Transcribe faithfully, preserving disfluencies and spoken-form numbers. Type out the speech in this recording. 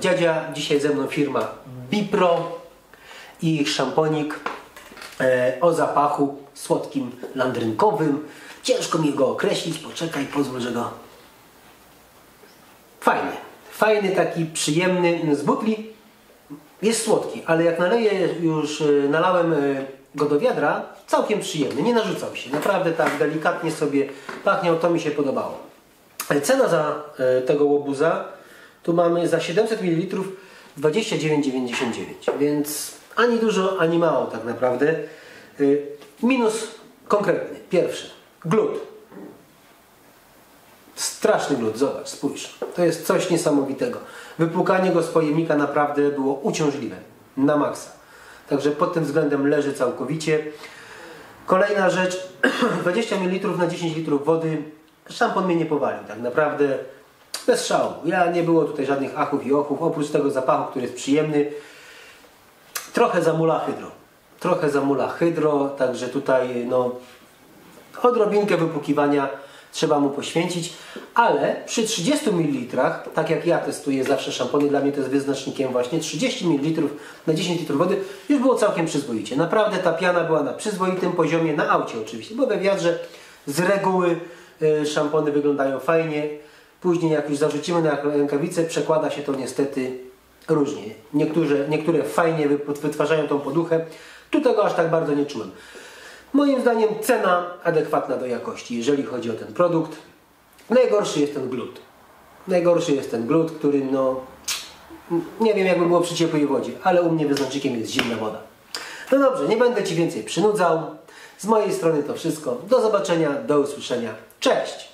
dziadzia. Dzisiaj ze mną firma Bipro i ich szamponik e, o zapachu słodkim, landrynkowym. Ciężko mi go określić, poczekaj, pozwól, że go... Fajny, fajny, taki przyjemny, z butli jest słodki, ale jak naleję, już e, nalałem e, go do wiadra, całkiem przyjemny, nie narzucał się, naprawdę tak delikatnie sobie pachniał, to mi się podobało. Cena za e, tego łobuza tu mamy za siedemset mililitrów dwadzieścia dziewięć dziewięćdziesiąt dziewięć, więc ani dużo, ani mało tak naprawdę. E, minus konkretny, pierwszy, glut. Straszny glut, zobacz, spójrz, to jest coś niesamowitego. Wypłukanie go z pojemnika naprawdę było uciążliwe, na maksa. Także pod tym względem leży całkowicie. Kolejna rzecz, dwadzieścia mililitrów na dziesięć litrów wody. Szampon mnie nie powalił, tak naprawdę bez szału. Ja nie było tutaj żadnych achów i ochów, oprócz tego zapachu, który jest przyjemny. Trochę zamula hydro. Trochę zamula hydro, także tutaj no odrobinkę wypłukiwania trzeba mu poświęcić, ale przy trzydziestu mililitrach, tak jak ja testuję zawsze szampony, dla mnie to jest wyznacznikiem właśnie trzydzieści mililitrów na dziesięć litrów wody, już było całkiem przyzwoicie. Naprawdę ta piana była na przyzwoitym poziomie, na aucie oczywiście, bo we wiadrze z reguły y, szampony wyglądają fajnie. Później jak już zarzucimy na rękawicę, przekłada się to niestety różnie. Niektóre, niektóre fajnie wytwarzają tą poduchę, tu tego aż tak bardzo nie czułem. Moim zdaniem cena adekwatna do jakości, jeżeli chodzi o ten produkt. Najgorszy jest ten glut. Najgorszy jest ten glut, który no... Nie wiem, jakby było przy ciepłej wodzie, ale u mnie wyznacznikiem jest zimna woda. No dobrze, nie będę Ci więcej przynudzał. Z mojej strony to wszystko. Do zobaczenia, do usłyszenia. Cześć!